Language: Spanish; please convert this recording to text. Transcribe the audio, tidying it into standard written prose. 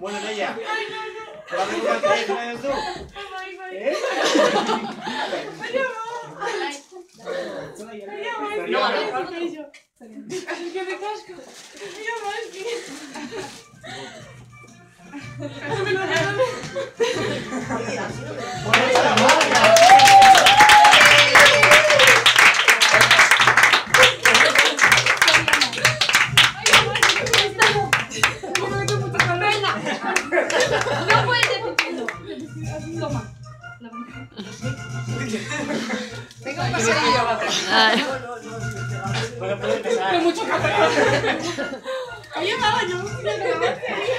Bueno, ella. ¿Te vas a recuperar tres? ¿No eres tú? ¿Eh? No, que me casco. No puedes decirlo. Toma. Tengo un pasillo. Bueno, puede empezar. Con mucho café. Oye, mamá, yo no quiero grabar.